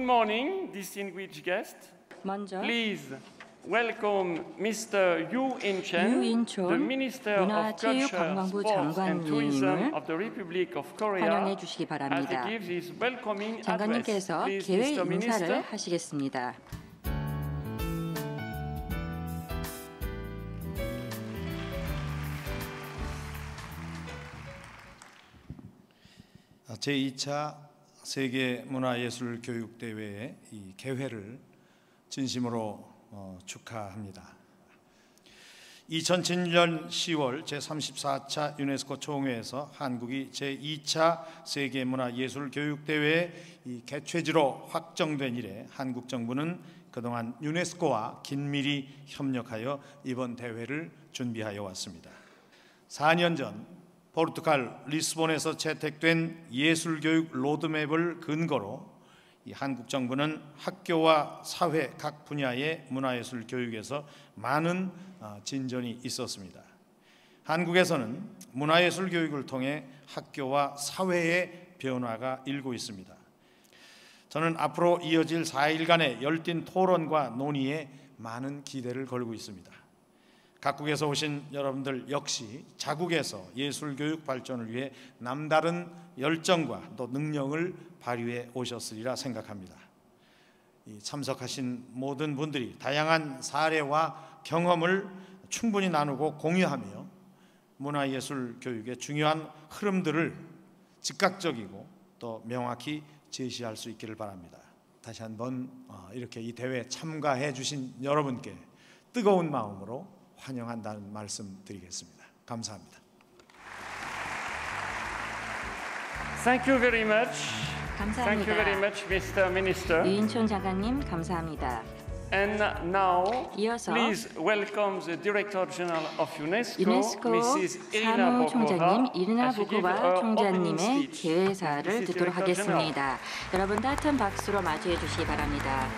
morning, distinguished guests. 먼저 Please welcome Mr. Yu In-cheon, the Minister of Culture, Sports and Tourism of the Republic of Korea, 환영해 주시기 as 바랍니다. he gives his welcoming address. 장관님께서 Please, 개회 Mr. 인사를 Minister. 하시겠습니다. 제2차 세계문화예술교육대회의 이 개회를 진심으로 축하합니다. 2007년 10월 제34차 유네스코 총회에서 한국이 제2차 세계문화예술교육대회의 이 개최지로 확정된 이래 한국 정부는 그동안 유네스코와 긴밀히 협력하여 이번 대회를 준비하여 왔습니다. 4년 전 포르투갈 리스본에서 채택된 예술교육 로드맵을 근거로 이 한국 정부는 학교와 사회 각 분야의 문화예술 교육에서 많은 진전이 있었습니다. 한국에서는 문화예술 교육을 통해 학교와 사회의 변화가 일고 있습니다. 저는 앞으로 이어질 4일간의 열띤 토론과 논의에 많은 기대를 걸고 있습니다. 각국에서 오신 여러분들 역시 자국에서 예술교육 발전을 위해 남다른 열정과 또 능력을 발휘해 오셨으리라 생각합니다. 참석하신 모든 분들이 다양한 사례와 경험을 충분히 나누고 공유하며 문화예술 교육의 중요한 흐름들을 즉각적이고 또 명확히 제시할 수 있기를 바랍니다. 다시 한번 이렇게 이 대회에 참가해 주신 여러분께 뜨거운 마음으로 환영한다는 말씀 드리겠습니다. 감사합니다. Thank you very much. 감사합니다. Thank you very much, Mr. Minister. 유인촌 장관님 감사합니다. And now, 이어서 please welcome the Director General of UNESCO, 유네스코 Mrs. Irina 사무총장님 Bokova, 이르나 as she gives 보고바 her opening 총장님의 speech. 개회사를 Mrs. 듣도록 Director General. 하겠습니다. 여러분 따뜻한 박수로 맞이해 주시기 바랍니다.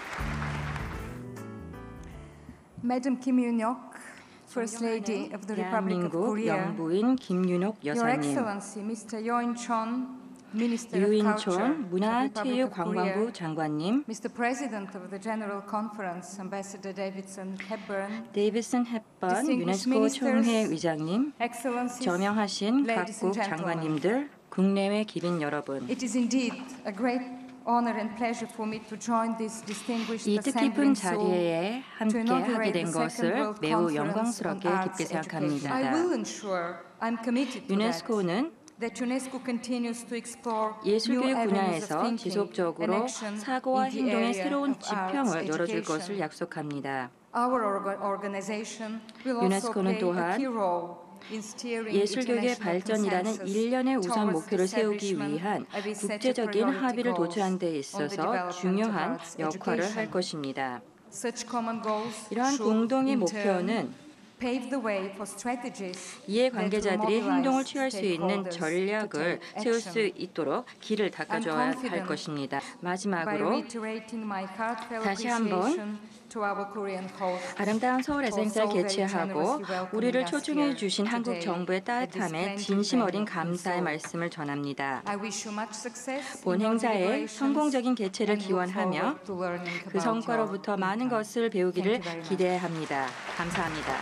Madam Kim Yoon-ok, First Lady of the Republic of 대한민국 Korea, 영부인 김윤옥 Your 여사님, Excellency Mr. Yoo In-cheon, Minister of Culture 유인촌 of the Republic of 문화체육관광부 Korea, 장관님, Mr. President of the General Conference, Ambassador Davidson Hepburn, 데이비슨 헵번 Distinguished 유네스코 ministers, 총회 의장님, Excellencies, 저명하신 ladies 각국 and gentlemen. 장관님들, 국내외 기빈 여러분, It is indeed a great honor and pleasure for me to join this distinguished 이 assembly 뜻깊은 in Seoul 자리에 to 함께 하게 inaugurate 된 the Second 것을 World 매우 Conference on 영광스럽게 Arts 깊게 Education. 생각합니다. I will ensure I'm committed to that. 유네스코는 That UNESCO continues to explore 예술교육 new avenues of 분야에서 thinking and 지속적으로 action 사고와 in the 행동의 area 새로운 of arts 지평을 열어줄 education. 것을 약속합니다. Our organization will also 유네스코는 play a 또한 key role in steering 예술교육의 international 발전이라는 consensus 일련의 우선 towards 목표를 the 세우기 establishment 위한 of its 국제적인 statutory 합의를 goals 도출하는 데 on the 있어서 development of 중요한 arts 역할을 할 education. 것입니다. Such common goals 이러한 should 공동의 in turn 목표는 pave the way for strategies 이해관계자들이 that will 행동을 mobilize 취할 수 있는 stakeholders to 전략을 take 세울 수 action. 있도록 길을 닦아줘야 할 confident 것입니다. By 마지막으로 reiterating my heartfelt 다시 한번 appreciation to our Korean host, 아름다운 서울 에센스를 개최하고 우리를 초청해 주신 한국 정부의 따뜻함에 진심 어린 감사의 말씀을 전합니다. I wish you much success 본 in your 행사의 deliberations 성공적인 개최를 and look 기원하며 forward to learning 그 about 성과로부터 your 많은 impact. 것을 배우기를 Thank you very much. 기대합니다. 감사합니다.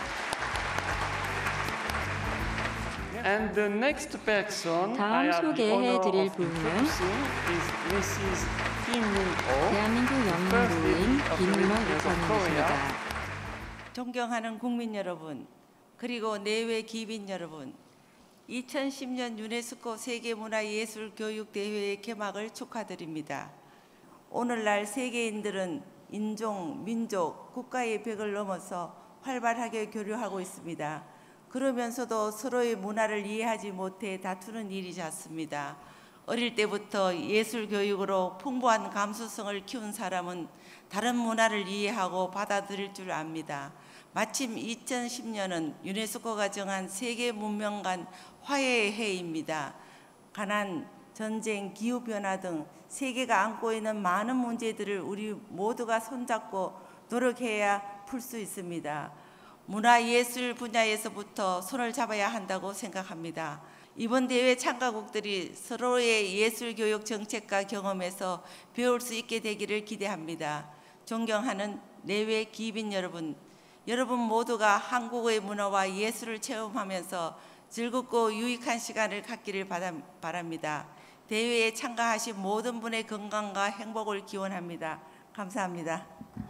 And the next person I 다음 have the honor 소개해드릴 of 분은 introducing is Mrs. Kim Yoon-ok, 대한민국 영부인 김윤옥 여사님이십니다. 존경하는 국민 여러분, 그리고 내외 기빈 여러분, 2010년 유네스코 세계문화예술교육대회의 개막을 축하드립니다. 오늘날 세계인들은 인종, 민족, 국가의 벽을 넘어서 활발하게 교류하고 있습니다. 그러면서도 서로의 문화를 이해하지 못해 다투는 일이 잦습니다. 어릴 때부터 예술 교육으로 풍부한 감수성을 키운 사람은 다른 문화를 이해하고 받아들일 줄 압니다. 마침 2010년은 유네스코가 정한 세계 문명 간 화해의 해입니다. 가난, 전쟁, 기후변화 등 세계가 안고 있는 많은 문제들을 우리 모두가 손잡고 노력해야 풀 수 있습니다. 문화예술 분야에서부터 손을 잡아야 한다고 생각합니다. 이번 대회 참가국들이 서로의 예술교육 정책과 경험에서 배울 수 있게 되기를 기대합니다. 존경하는 내외 기빈 여러분, 여러분 모두가 한국의 문화와 예술을 체험하면서 즐겁고 유익한 시간을 갖기를 바랍니다. 대회에 참가하신 모든 분의 건강과 행복을 기원합니다. 감사합니다.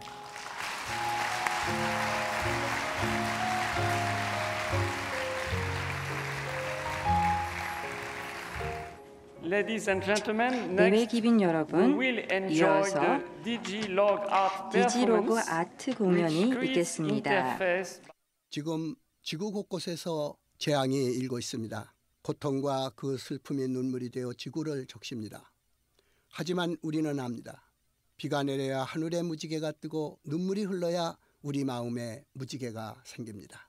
Ladies and gentlemen, 내외 next 기빈 we 여러분, will enjoy 이어서 the DigiLog Art 디지로그 performance, 아트 공연이 which creates 있겠습니다. interface. 지금 지구 곳곳에서 재앙이 일고 있습니다. 고통과 그 슬픔이 눈물이 되어 지구를 적십니다. 하지만 우리는 압니다. 비가 내려야 하늘에 무지개가 뜨고 눈물이 흘러야 우리 마음에 무지개가 생깁니다.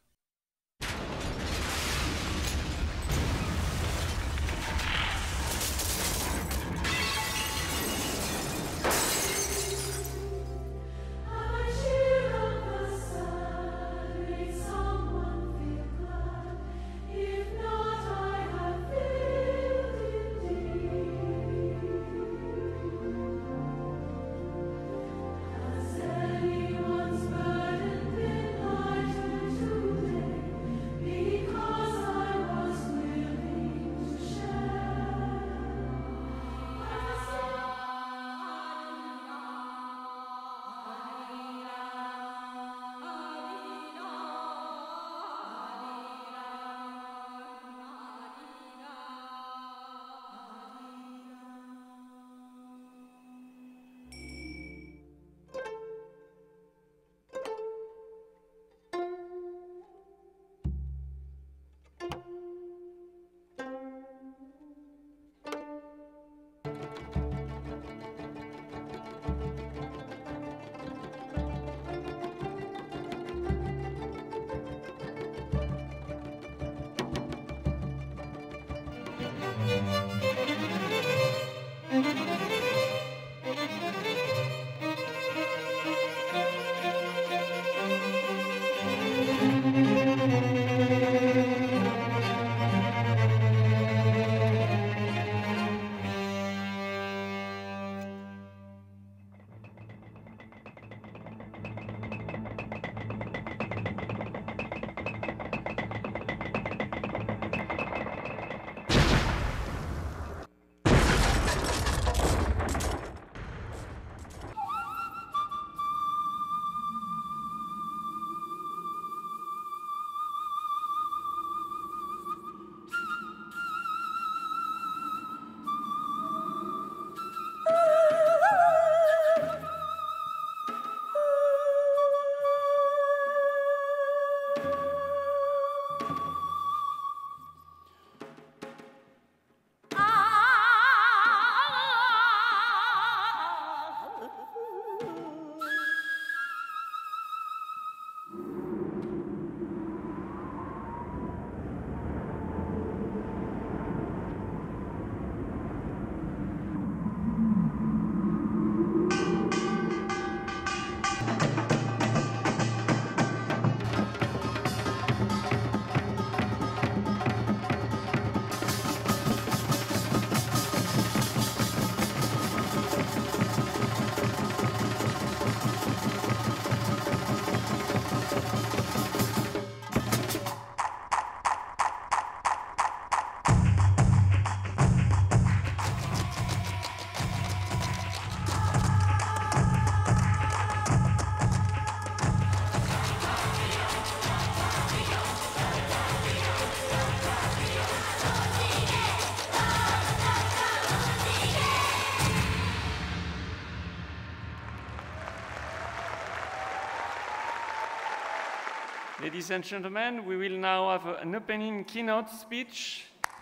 Ladies and gentlemen, we will now have an opening keynote speech.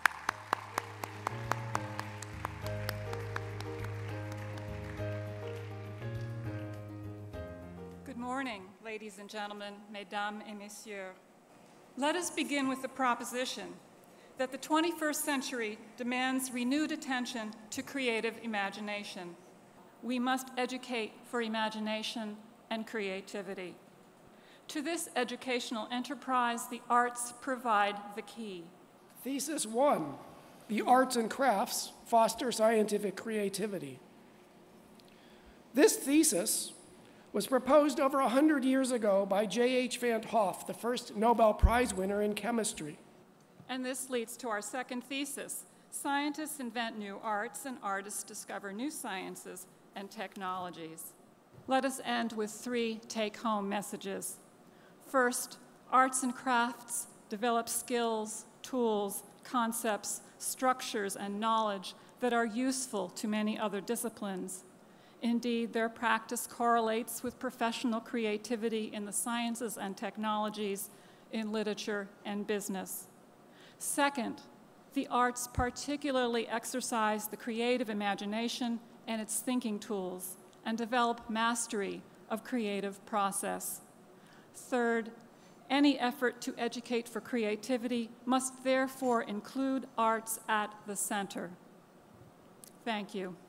Good morning, ladies and gentlemen, mesdames et messieurs. Let us begin with the proposition that the 21st century demands renewed attention to creative imagination. We must educate for imagination and creativity. To this educational enterprise, the arts provide the key. Thesis 1. the arts and crafts foster scientific creativity. This thesis was proposed over 100 years ago by J.H. Van't Hoff, the first Nobel Prize winner in chemistry. And this leads to our second thesis. Scientists invent new arts and artists discover new sciences and technologies. Let us end with 3 take-home messages. First, arts and crafts develop skills, tools, concepts, structures, and knowledge that are useful to many other disciplines. Indeed, their practice correlates with professional creativity in the sciences and technologies, in literature and business. Second, the arts particularly exercise the creative imagination and its thinking tools and develop mastery of creative process. Third, any effort to educate for creativity must therefore include arts at the center. Thank you.